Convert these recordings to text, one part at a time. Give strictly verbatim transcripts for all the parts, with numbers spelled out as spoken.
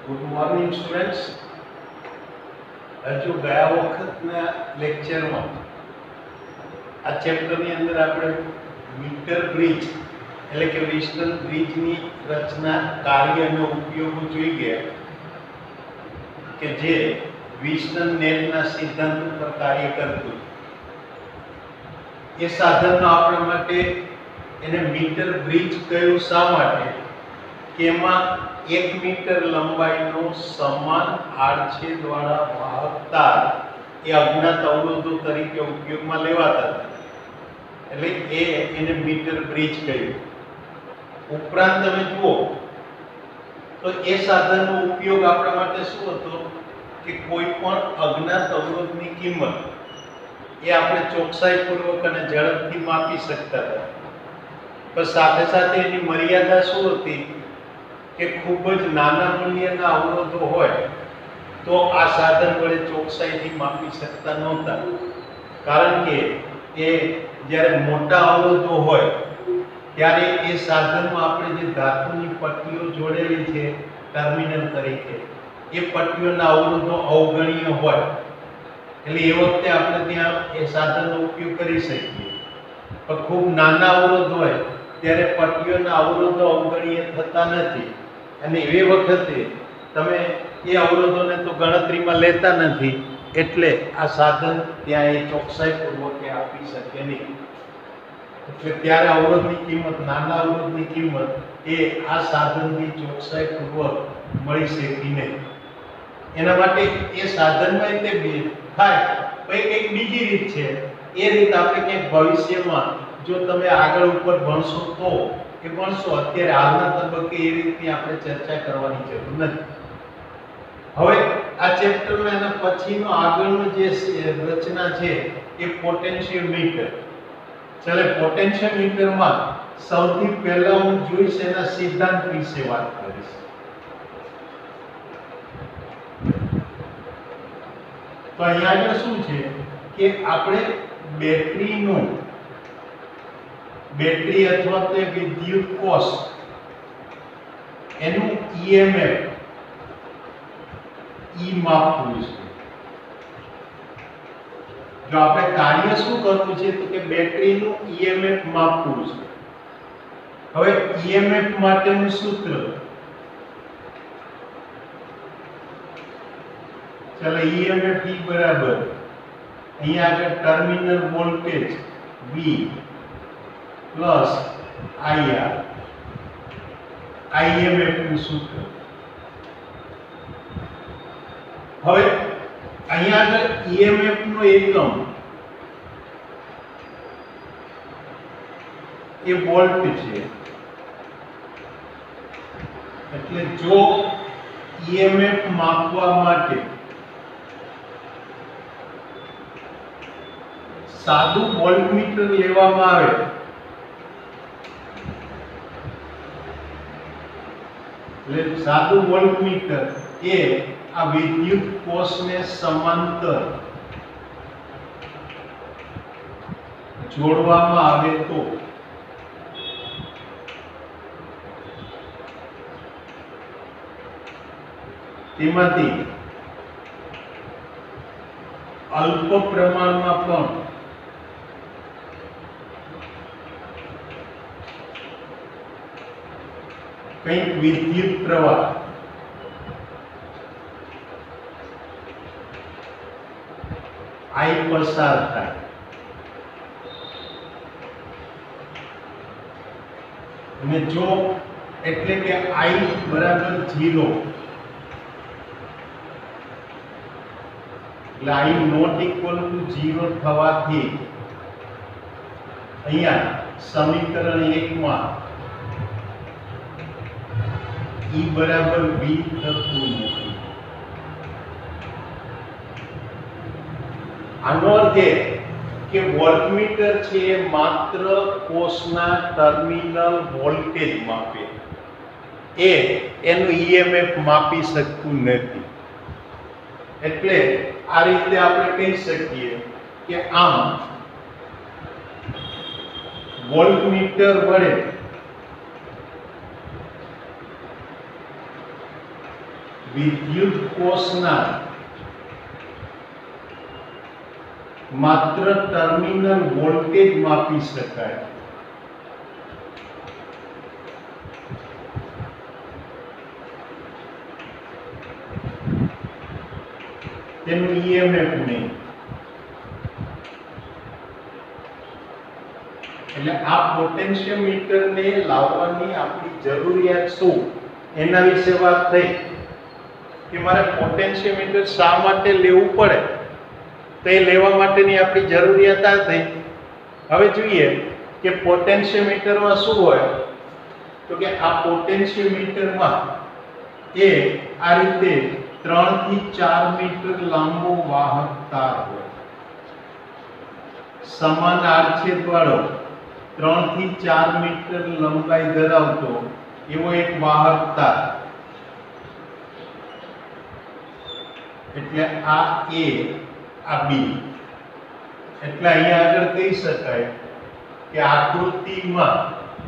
Good morning students. હજુ ગયા વખતના લેક્ચરમાં આ ચેપ્ટરની અંદર આપણે મીટર બ્રિજ એટલે કે વિસ્ટન બ્રિજની રચના, કાર્ય અને ઉપયોગો જોઈ ગયા કે જે વિસ્ટન નેટના સિદ્ધાંત ઉપર કાર્ય કરતું. એ સાધનનો આપણા માટે એને મીટર બ્રિજ કહ્યું શા માટે કે એમાં એક મીટર લંબાઈનો સમાન આડછેદવાળા વાહક તાર એ અજ્ઞાત અવરોધો તરીકે ઉપયોગમાં લેવાતા હતા, એટલે એ એને મીટર બ્રિજ કહ્યું. ઉપરાંત તમે જુઓ તો એ સાધનનો ઉપયોગ આપણા માટે શું હતો કે કોઈ પણ અજ્ઞાત અવરોધની કિંમત એ આપણે ચોકસાઈપૂર્વક અને ઝડપથી માપી શકતા હતા. પણ સાથે સાથે એની મર્યાદા શું હતી કે ખૂબ જ નાના મૂલ્યના અવરોધો હોય તો આ સાધન વડે ચોકસાઈથી માપી શકતા નહોતા, કારણ કે એ જ્યારે મોટા અવરોધો હોય ત્યારે એ સાધનમાં આપણે જે ધાતુની પટ્ટીઓ જોડેલી છે ટર્મિનલ તરીકે, એ પટ્ટીઓના અવરોધો અવગણ્ય હોય, એટલે એ વખતે આપણે ત્યાં એ સાધનનો ઉપયોગ કરી શકીએ. પણ ખૂબ નાના અવરોધ હોય ત્યારે પટ્ટીઓના અવરોધો અવગણ્ય થતા નથી, અને એ વખતે તમે એ અવરોધોને તો ગણતરીમાં લેતા નથી, એટલે આ સાધન ત્યાં એ ચોકસાઈપૂર્વક આપી શકે નહીં. એટલે ત્યારે અવરોધની કિંમત, નાના અવરોધની કિંમત એ આ સાધનની ચોકસાઈપૂર્વક મળી શકી નહીં. એના માટે એ સાધનમાં તે થાય પછી કંઈક બીજી રીત છે. એ રીત આપણે ક્યાંક ભવિષ્યમાં જો તમે આગળ ઉપર ભણશો તો એ ભણશો. અત્યારે હાલના તબક્કે એ રીતની આપણે ચર્ચા કરવાની જરૂર નથી. હવે આ ચેપ્ટરમાં એના પછીનો આગળનો જે રચના છે એ પોટેન્શિયોમીટર. ચાલે પોટેન્શિયોમીટરમાં સૌથી પહેલા હું જોઈશ એના સિદ્ધાંત વિશે વાત કરીશ. તો અહીંયા આગળ શું છે કે આપણે બેટરીનું બેટરી અથવા તો વિદ્યુત કોષ એનું ઈએમએફ ઈ માપવું છે. જો આપણે કાર્ય શું કરવું છે તો કે બેટરીનું ઈએમએફ માપવું છે. હવે ઈએમએફ માટેનું સૂત્ર, ચાલો ઈએમએફ ઈ બરાબર અહીંયા આગળ terminal voltage V plus IR, EMF નું સૂત્ર. હવે અહીંયા આગળ ઈએમએફ નો એકમ એ વોલ્ટ છે, એટલે જો ઈએમએફ માપવા માટે સાદું વોલ્ટમીટર લેવામાં આવે એટલે સાદું વોલ્ટમીટર એ આ વિદ્યુત કોષને સમાંતર જોડવામાં આવે તો તેમાંથી અલ્પ પ્રમાણમાં પણ કંઈક વિદ્યુત પ્રવાહ આઈ પસાર થાય. અને જો એટલે કે આઈ બરાબર ઝીરો, એટલે I not equal to zero થવાથી અહીંયા સમીકરણ એક માં ઈ બરાબર વી થતું નથી. આનો અર્થ એ કે વોલ્ટમીટર છે એ માત્ર કોષના ટર્મિનલ વોલ્ટેજ માપે, એ એનું ઈએમએફ માપી શકતું નથી. એટલે આ રીતે આપણે કહી શકીએ કે આમ વોલ્ટમીટર વડે વિદ્યુત કોષના માત્ર ટર્મિનલ વોલ્ટેજ માપી શકાય. તેનું ઈએમએફ નહીં. એટલે આ પોટેન્શિયોમીટરને લાવવાની આપણી જરૂરિયાત શું એના વિશે વાત થઈ કે મારે પોટેન્શિયોમીટર શા માટે લેવું પડે, તો એ લેવા માટેની આપણી જરૂરિયાત આ થઈ. હવે જોઈએ કે પોટેન્શિયોમીટરમાં શું હોય, તો કે આ પોટેન્શિયોમીટરમાં એ આ રીતે ત્રણ થી ચાર મીટર લાંબો વાહક તાર હોય, સમાન આડછેદ વાળો ત્રણ થી ચાર મીટર લંબાઈ ધરાવતો એવો એક વાહક તાર. એટલે આ એ, આ બી. એટલે અહીંયા આગળ કહી શકાય કે આકૃતિમાં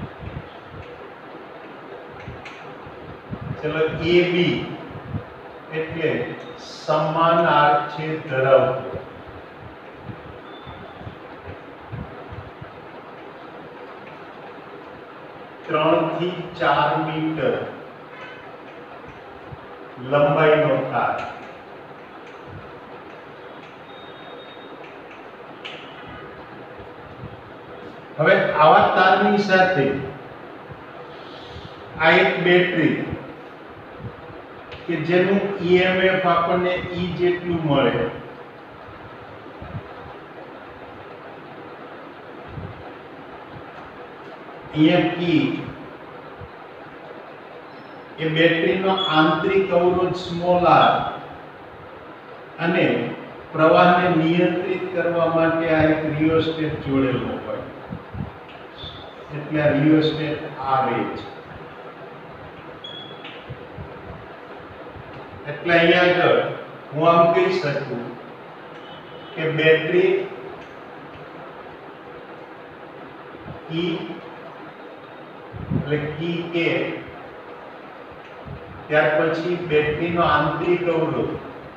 ચલો એ બી એટલે સમાન આડછેદ ધરાવતો ત્રણ થી ચાર મીટર લંબાઈનો તાર. હવે આવા તારની સાથે આ એક બેટરી કે જેનું ઈએમએફ આપણને ઈ જેટલું મળે, અહીંયા ઈ એ બેટરીનો આંતરિક અવરોધ સ્મોલ આર અને પ્રવાહને નિયંત્રિત કરવા માટે આ એક રિયોસ્ટેટ જોડેલો હોય, એટલે આ રિયોસ્ટેટ આર એ છે. એટલે અહીંયા આગળ હું આમ કહી શકું કે બેટરી ઈ એટલે કી કે, ત્યાર પછી બેટરીનો આંતરિક અવરોધ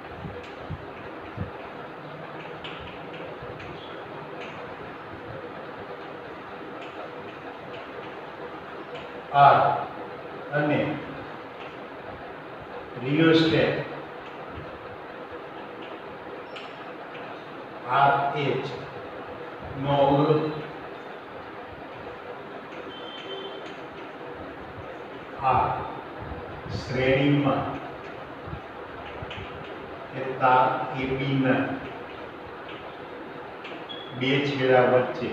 આર અને રિયોસ્ટેટ આર એચ નો અવરોધ આ શ્રેણીમાં એ તાર એબી ના બે છેડા વચ્ચે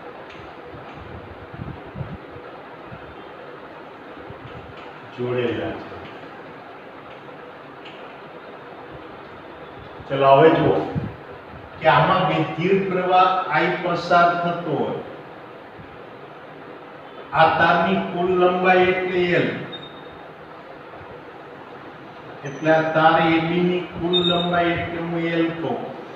જોડેલા છે. ચલો હવે જુઓ કે આમાં વિદ્યુત પ્રવાહ આઈ પસાર થતો હોય. આ તારની કુલ લંબાઈ એટલે એલ, એટલે આ તાર એબી ની કુલ લંબાઈ એટલે હું એલ કહું.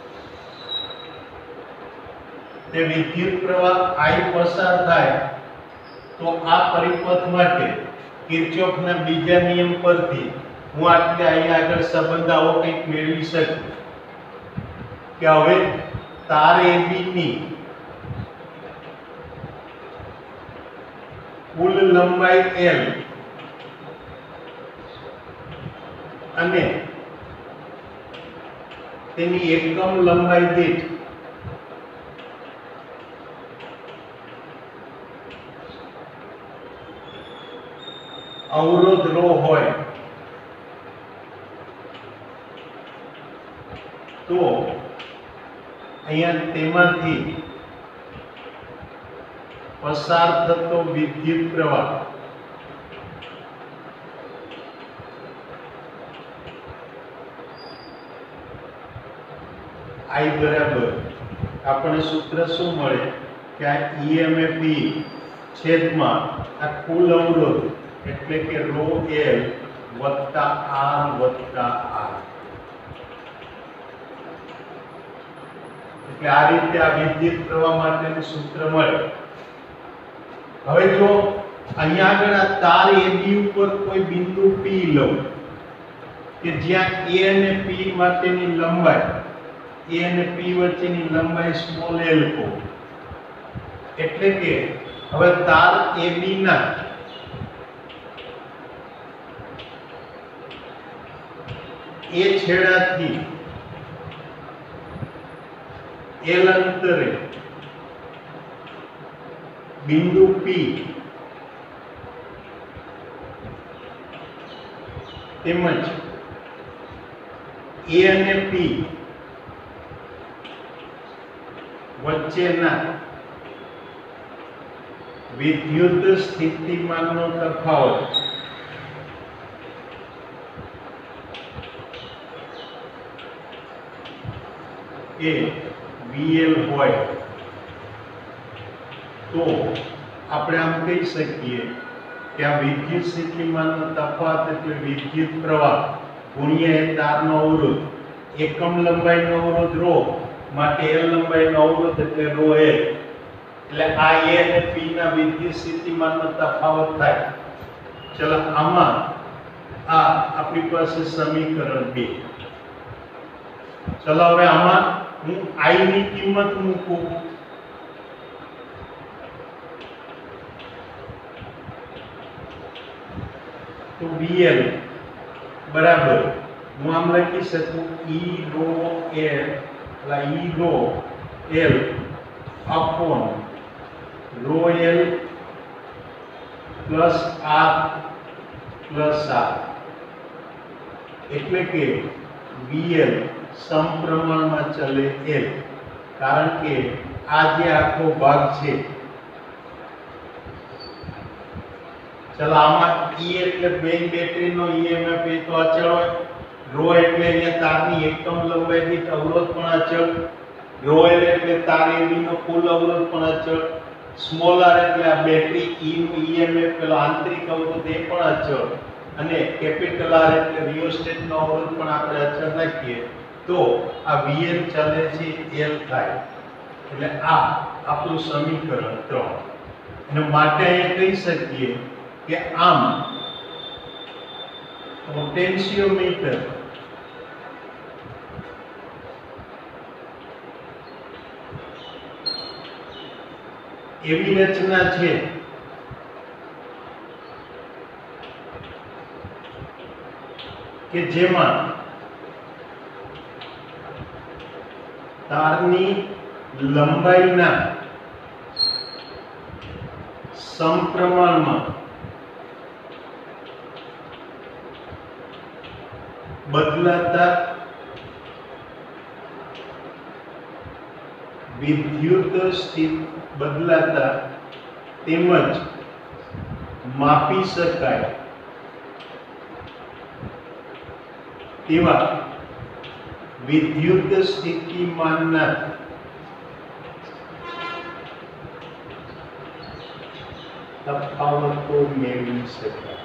તે વિદ્યુત પ્રવાહ આઈ પસાર થાય તો આ પરિપથ માટે કિર્ચોફના બીજા નિયમ પરથી હું આટલે અહીંયા આગળ સંબંધ આવો કંઈક મેળવી શકું કે હવે તાર એબી ની કુલ લંબાઈ એલ અને તેની એકમ લંબાઈ દીઠ અવરોધ રો હોય તો અહીંયા તેમાંથી પસાર થતો વિદ્યુત પ્રવાહ I બરાબર આપણે સૂત્ર શું મળે કે આ ઈએમએફ ઈ છેદમાં આ કુલ અવરોધ એટલે કે રો એલ વત્તા આર વત્તા આર. એટલે આ રીતે આ વિદ્યુત પ્રવાહ માટેનું સૂત્ર મળે. હવે જો અહીંયા આગળ આ તાર એબી ઉપર કોઈ બિંદુ પી લઉં, કે જ્યાં A અને P માટેની લંબાઈ A અને P વચ્ચેની લંબાઈ સ્મોલ l કહો, એટલે કે હવે તાર A B ના એ છેડાથી L અંતરે બિંદુ P તેમજ A અને P વચ્ચેના વિદ્યુત સ્થિતિમાનનો તફાવત એ V L હોય તો આપણે આમ કહી શકીએ કે આ વિદ્યુત સ્થિતિમાનનો તફાવત એટલે વિદ્યુત પ્રવાહ ગુણ્યા એ તારનો અવરોધ, એકમ લંબાઈનો અવરોધ ρ માટે L લંબાઈનો અવરોધ એટલે ρ L, એટલે આ A અને P ના વિદ્યુત સ્થિતિમાનનો તફાવત થાય. ચલો આમાં આ આપણી પાસે સમીકરણ બે. ચલો હવે આમાં હું I ની કિંમત મૂકું. તો V L બરાબર હું આમ લખી શકું E ρ L એટલે E ρ L upon ρ L plus R plus R, એટલે કે V L સમપ્રમાણમાં ચલે L, કારણ કે આ જે આખો ભાગ છે, ચલો આમાં E એટલે બેન બેટરીનો E M F એ તો અચળ હોય, ρ એટલે અહીંયા તારની એકમ લંબાઈ દીઠ અવરોધ પણ અચળ, ρ L એટલે તાર A B નો કુલ અવરોધ પણ અચળ, સ્મોલ r એટલે આ બેટરી E નું E M F પેલો આંતરિક અવરોધ એ પણ અચળ, અને કેપિટલ R એટલે રિયોસ્ટેટનો અવરોધ પણ આપણે અચળ રાખીએ તો આ V L ચાલે છે L થાય. એટલે આ આપણું સમીકરણ ત્રણ. અને માટે અહીંયા કહી શકીએ કે આમ પોટેન્શિયોમીટર એવી રચના છે કે જેમાં તારની લંબાઈના સમપ્રમાણમાં બદલાતા વિદ્યુત સ્થિતિ બદલાતા તેમજ માપી શકાય તેવા વિદ્યુત સ્થિતિમાનના તફાવતો મેળવી શકાય.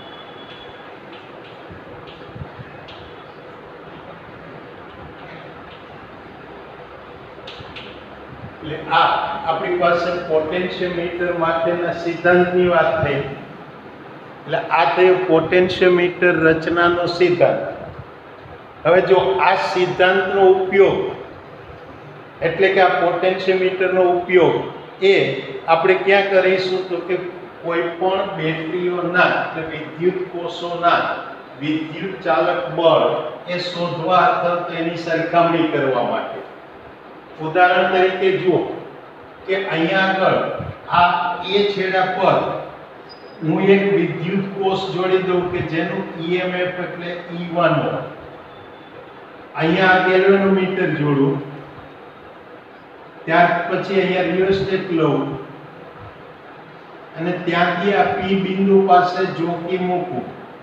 એટલે આ આપણી પાસે પોટેન્શિયોમીટર માટેના સિદ્ધાંતની વાત થઈ. એટલે આ થયો પોટેન્શિયોમીટર રચનાનો સિદ્ધાંત. હવે જો આ સિદ્ધાંતનો ઉપયોગ એટલે કે આ પોટેન્શિયોમીટરનો ઉપયોગ એ આપણે ક્યાં કરીશું તો કે કોઈ પણ બેટરીઓના એટલે વિદ્યુત કોષોના વિદ્યુત ચાલક બળ એ શોધવા અથવા તો એની સરખામણી કરવા માટે. ઉદાહરણ તરીકે જુઓ કે અહીંયા આગળ આ એ છેડા પર હું એક વિદ્યુત કોષ જોડી દઉં કે જેનું E M F એટલે E one હોય. અહીંયા ગેલ્વેનોમીટર જોડું, ત્યાર પછી અહીંયા રિયોસ્ટેટ લઉં અને ત્યાંથી આ P બિંદુ પાસે જોકી મૂકું.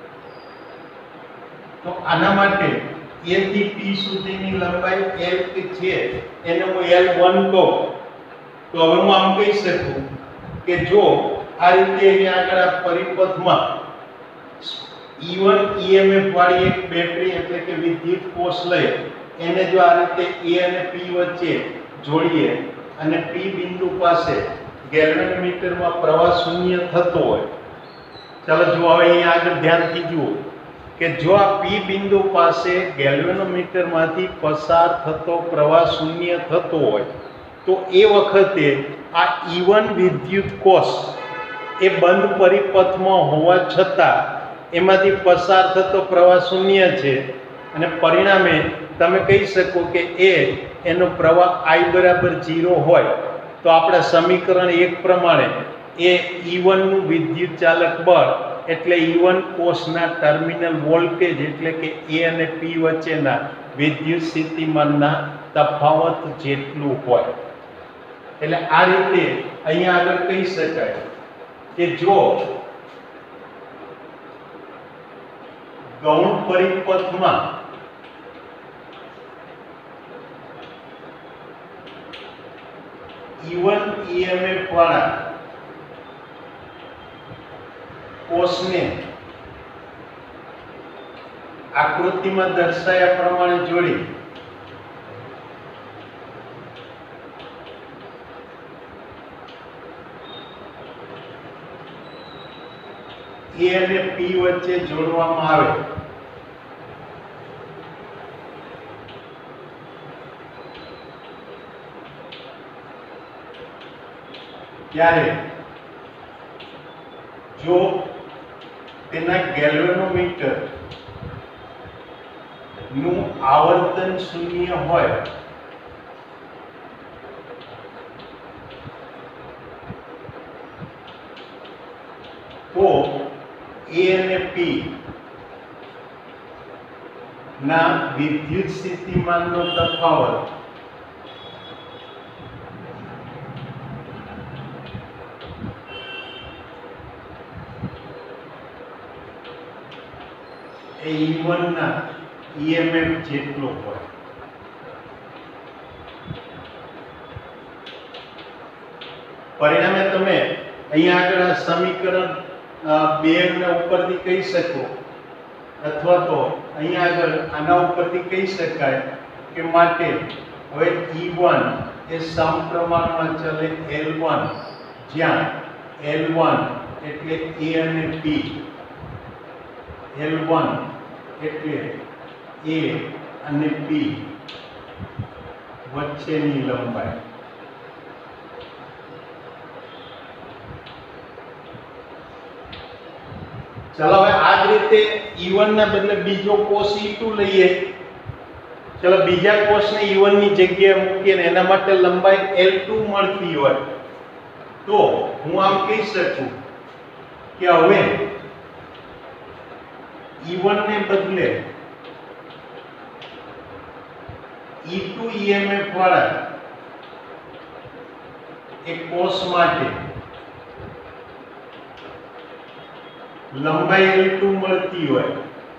તો આના માટે A થી P સુધીની લંબાઈ L છે એને હું L one કહું. તો હવે હું આમ કહી શકું કે જો આ રીતે અહીંયા આગળ આ પરિપથમાં E one E M F વાળી એક બેટરી એટલે કે વિદ્યુત કોષ લઈ એને જો આ રીતે A અને P વચ્ચે જોડીએ અને P બિંદુ પાસે ગેલ્વેનોમીટરમાં પ્રવાહ શૂન્ય થતો હોય. ચાલો જો હવે અહીંયા આગળ ધ્યાનથી જુઓ કે જો આ પી બિંદુ પાસે ગેલ્વેનોમીટરમાંથી પસાર થતો પ્રવાહ શૂન્ય થતો હોય તો એ વખતે આ ઈ વન વિદ્યુત કોષ એ બંધ પરિપથમાં હોવા છતાં એમાંથી પસાર થતો પ્રવાહ શૂન્ય છે અને પરિણામે તમે કહી શકો કે એ એનો પ્રવાહ આઈ બરાબર ઝીરો હોય તો આપણે સમીકરણ એક પ્રમાણે એ ઈ વન નું વિદ્યુત ચાલક બળ એટલે ઈ વન કોષના ટર્મિનલ વોલ્ટેજ એટલે કે એ અને પી વચ્ચેના વિદ્યુત સ્થિતિમાનના તફાવત જેટલું હોય. એટલે આ રીતે અહીંયા આગળ કહી શકાય કે જો ગૌણ પરિપથમાં ઈ વન ઈએમએફ વાળા કોષને આકૃતિમાં દર્શાવ્યા પ્રમાણે જોડી એ અને પી વચ્ચે જોડવામાં આવે ત્યારે જો તેના ગેલ્વેનોમીટર નું આવર્તન શૂન્ય હોય તો એ અને પી ના વિદ્યુત સ્થિતિમાનનો તફાવત એ ઈ વન ના ઈએમએફ જેટલો હોય. પરિણામે તમે અહીંયા આગળ આ સમીકરણ બે ને ઉપરથી કહી શકો અથવા તો અહીંયા આગળ આના ઉપરથી કહી શકાય કે માટે હવે ઈ વન એ સમપ્રમાણમાં ચલે એલ વન જ્યાં એલ વન એટલે એ અને પી એલ વન એટલે એ અને પી વચ્ચેની લંબાઈ. ચલો હવે આ જ રીતે ઈ વન ના બદલે બીજો કોષ ઈ ટુ લઈએ. ચલો બીજા કોષને ઈ વન ની જગ્યાએ મૂકીએ ને એના માટે લંબાઈ એલ ટુ મળતી હોય તો હું આમ કહી શકું કે હવે ઈ વન ને બદલે ઈ ટુ ઈએમએફ વાળા એક કોષ માટે લંબાઈ એલ ટુ મળતી હોય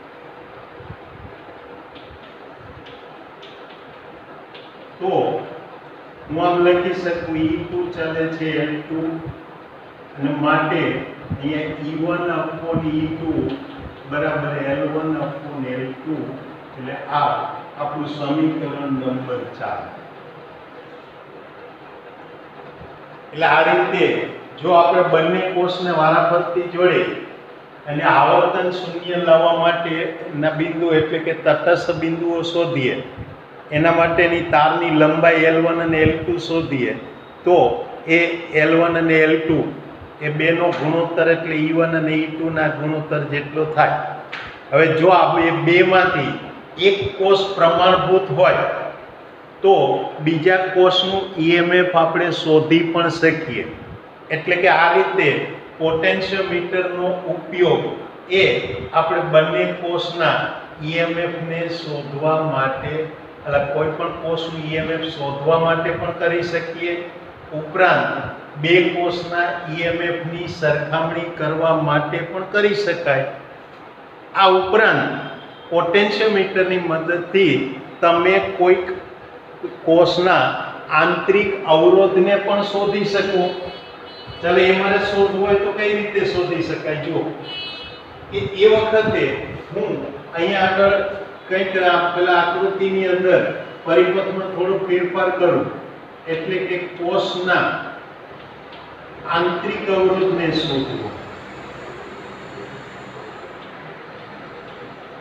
તો હું આમ લખી શકું ઈ ટુ ચાલે છે એલ ટુ અને માટે અહીંયા E one upon E two બરાબર L one upon L two એટલે આ આપણું સમીકરણ નંબર ચાર. એટલે આ રીતે જો આપણે બંને કોષને વારાફરતી જોડે અને આવર્તન શૂન્ય લાવવા માટેના બિંદુ એટલે કે તટસ્થ બિંદુઓ શોધીએ એના માટેની તારની લંબાઈ એલ વન અને એલ ટુ શોધીએ તો એ એલ વન અને એલ ટુ એ બેનો ગુણોત્તર એટલે ઈ વન અને ઈ ટુ ના ગુણોત્તર જેટલો થાય. હવે જો આપણે બેમાંથી એક કોષ પ્રમાણભૂત હોય તો બીજા કોષનું ઈએમએફ આપણે શોધી પણ શકીએ. એટલે કે આ રીતે પોટેન્શિયોમીટરનો ઉપયોગ એ આપણે બંને કોષના ઈએમએફને શોધવા માટે એટલે કોઈ પણ કોષનું ઈએમએફ શોધવા માટે પણ કરી શકીએ. ઉપરાંત બે કોષના ઈએમએફની સરખામણી કરવા માટે પણ કરી શકાય. આ ઉપરાંત પોટેન્શિયોમીટરની મદદથી તમે કોઈક કોષના આંતરિક અવરોધને પણ શોધી શકો. ચાલો એ મારે શોધવું હોય તો કઈ રીતે શોધી શકાય? જો કે એ વખતે હું અહીંયા આગળ કંઈક પેલા આકૃતિની અંદર પરિપથમાં થોડો ફેરફાર કરું એટલે કે કોષના આંતરિક અવરોધને શોધવો.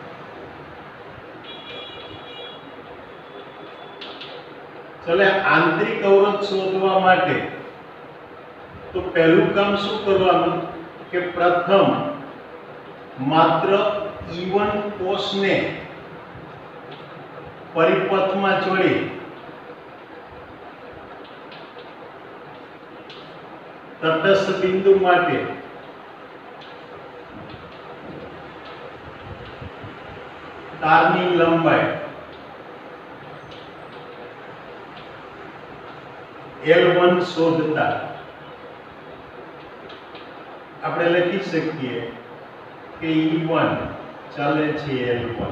चले आंतरिक अवरोध शोधवा माटे तो पहलू काम शू करवानुं के प्रथम मात्र ई वन कोष ने परिपथ में जोड़ी तटस्थ बिंदु माटे तारनी लंबाई एल वन शोधता આપણે લખી શકીએ કે ई वन ચાલે છે एल वन।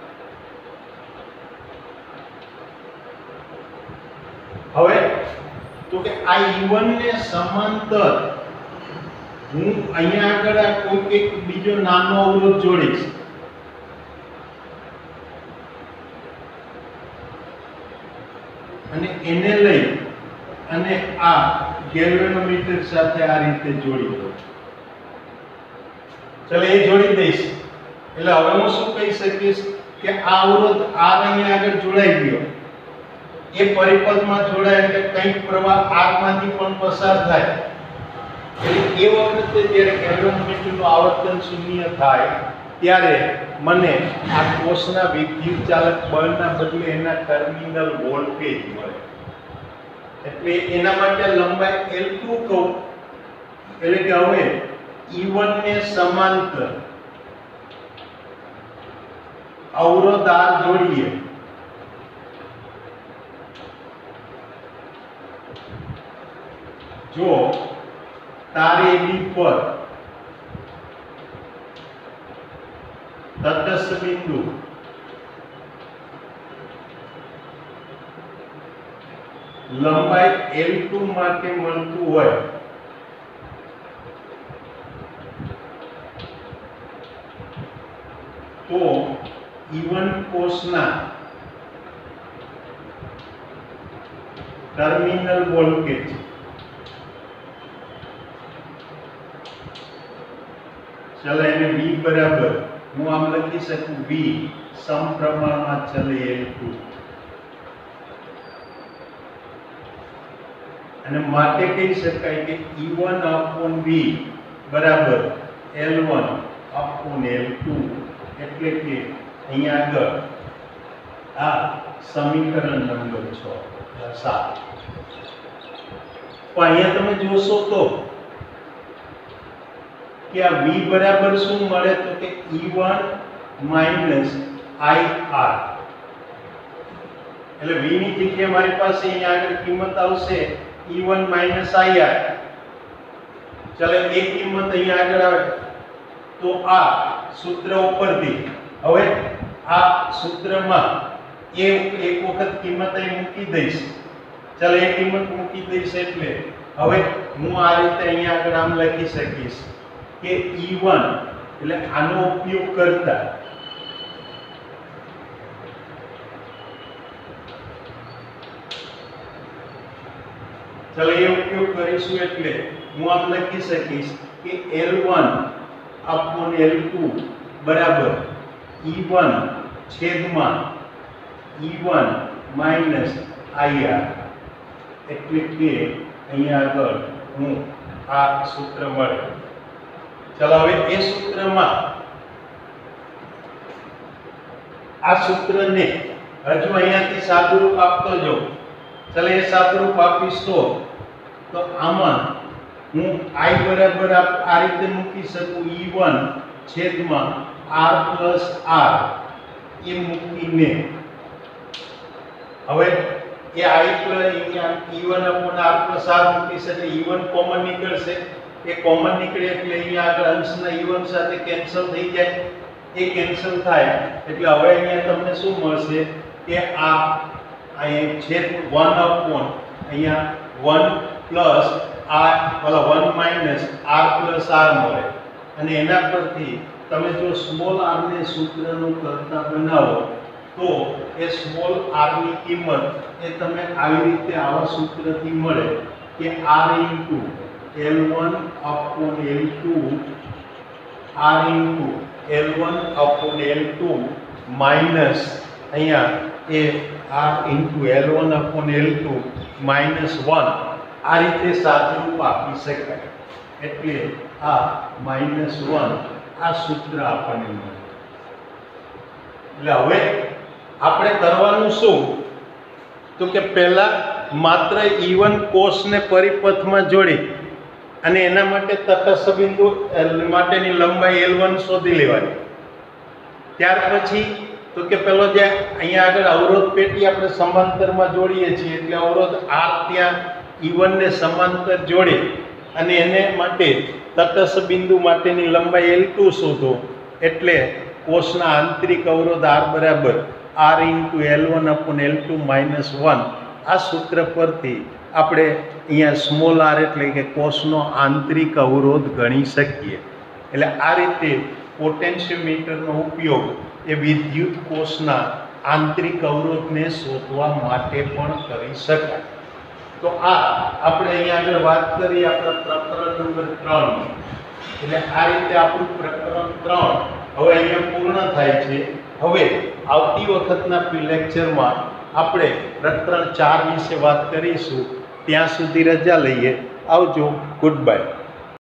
હવે તો કે આ ई वन ને સમાંતર હું અહીંયા આગળ આ કોઈ એક બીજો નાનો અવરોધ જોડીશ અને એને લઈ અને આ ગેલ્વેનોમીટર સાથે આ રીતે જોડી દો। चले ये जोड़ी दईश એટલે હવે હું શું કહી શકીશ કે આ અવરોધ R અહીંયા આગળ જોડાઈ ગયો એ પરિપથમાં જોડાય એટલે કંઈક પ્રવાહ R માંથી પણ પસાર થાય એટલે એ વખતે જ્યારે ગેલ્વેનોમીટરનું આવર્તન શૂન્ય થાય ત્યારે મને આ કોષના વિદ્યુત ચાલક બળના બદલે એના ટર્મિનલ વોલ્ટેજ મળે એટલે એના માટે લંબાઈ एल टू કહું એટલે કે હવે ई वन ने समांतर अवरोध R जोड़िए जो तार ए बी पर तटस्थ बिंदु लंबाई एल टू माटे मळतुं होय तो ई वन कोषना टर्मिनल वोल्टेज चले એને V बराबर હું આમ લખી શકું V સમપ્રમાણમાં ચલે एल टू અને માટે કહી શકાય કે ई वन upon V बराबर L one upon L two એટલે કે અહીંયા આગળ આ સમીકરણ નંબર छ सात તો અહીંયા તમે જોશો તો કે આ V બરાબર શું મળે તો કે E one minus I R એટલે V ની જગ્યાએ મારી પાસે અહીંયા આગળ કિંમત આવશે E one minus I R ચાલો એક કિંમત અહીંયા આગળ આવે તો આ सूत्र ઉપરથી હવે આ સૂત્રમાં એ એક વખત કિંમત અહીં મૂકી દઈશ ચાલો એ કિંમત મૂકી દઈશ એટલે હવે હું આ રીતે અહીંયા આગળ આમ લખી શકીશ કે ई वन એટલે આનો ઉપયોગ કરતા ચાલો એ ઉપયોગ કરીશું એટલે હું આમ લખી શકીશ કે L one upon L two बराबर ई वन छेदमा E one minus I R એટલે કે અહીંયા આગળ હું આ સૂત્ર મળે ચાલો હવે એ સૂત્રમાં આ સૂત્રને હજુ અહીંયાથી સાદુરૂપ આપતો જો ચાલો એ સાદુરૂપ આપીશ તો તો આમાં હું I बराबर आ रीते मूकी सकूं ई वन छेदमा R प्लस R ये मूकीने હવે એ I plus E one upon R plus R મૂકી એટલે ई वन કોમન નીકળશે એ કોમન નીકળે એટલે અહીંયા આગળ અંશના ई वन સાથે કેન્સલ થઈ જાય એ કેન્સલ થાય એટલે હવે અહીંયા તમને શું મળશે કે આ અહીં છેદ वन अपॉन અહીંયા वन प्लस R वाला one minus R plus R મળે અને એના પરથી તમે જો સ્મોલ r ને સૂત્રનું કરતા બનાવો તો એ સ્મોલ r ની કિંમત એ તમે આવી રીતે આવા સૂત્રથી મળે કે R into L one upon L two R into L one upon L two minus અહીંયા એ R into L one upon L two minus one આ રીતે સાદુરૂપ આપી શકાય. એટલે આ માઇનસ વન આ સૂત્ર આપણને મળે. એટલે હવે આપણે કરવાનું શું તો કે પહેલા માત્ર ઇવન કોસને પરિપથમાં જોડી અને એના માટે તટસ્થ બિંદુ માટેની લંબાઈ એલ વન શોધી લેવાની. ત્યાર પછી તો કે પેલો જે અહીંયા આગળ અવરોધ પેટી આપણે સમાંતરમાં જોડીએ છીએ એટલે અવરોધ આર ત્યાં ઇવનને સમાંતર જોડે અને એને માટે તટસ્થ બિંદુ માટેની લંબાઈ એલ ટુ શોધો. એટલે કોષના આંતરિક અવરોધ આર બરાબર R into L one upon L two minus one આ સૂત્ર પરથી આપણે અહીંયા સ્મોલ આર એટલે કે કોષનો આંતરિક અવરોધ ગણી શકીએ. એટલે આ રીતે પોટેન્શિયોમીટરનો ઉપયોગ એ વિદ્યુત કોષના આંતરિક અવરોધને શોધવા માટે પણ કરી શકાય. તો આ આપણે અહીંયા આગળ વાત કરી આપણા પ્રકરણ નંબર ત્રણ. એટલે આ રીતે આપણું પ્રકરણ ત્રણ હવે અહીંયા પૂર્ણ થાય છે. હવે આવતી વખતના લેક્ચરમાં આપણે પ્રકરણ ચાર વિશે વાત કરીશું. ત્યાં સુધી રજા લઈએ. આવજો. Good by.